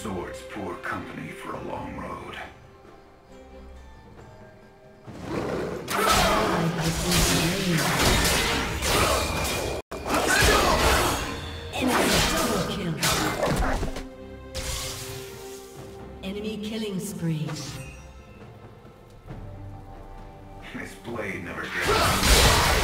Swords poor company for a long road. Enemy killing spree. This blade never gets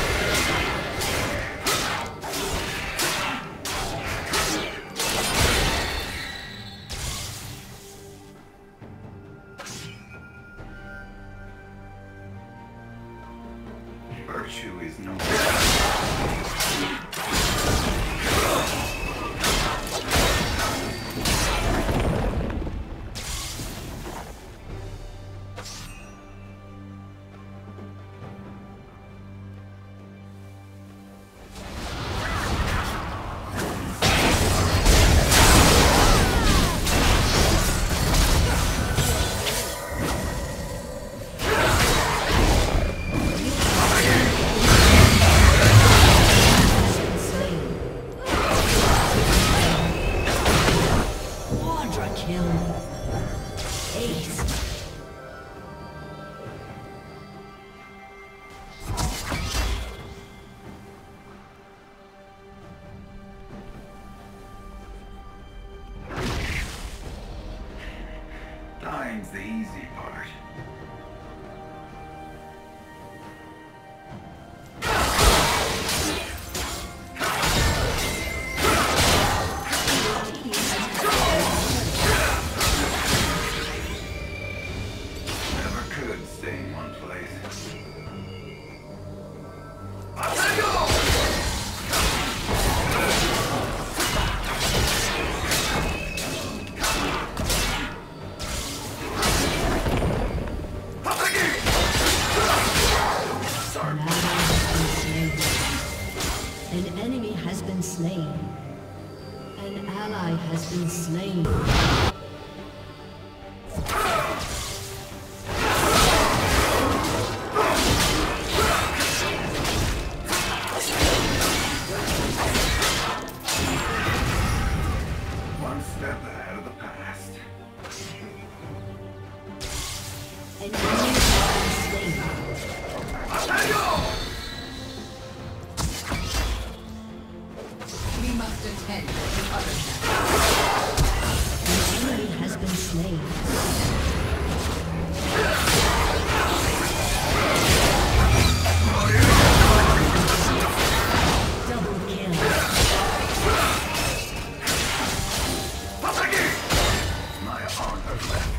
virtue is no Dying's the easy part. Never could stay in one place. An enemy has been slain. An ally has been slain. One step ahead of the past. An enemy has been slain. We must attend to other An enemy has been slain. Double kill. My honor left.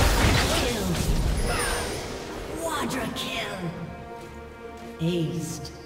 Aced.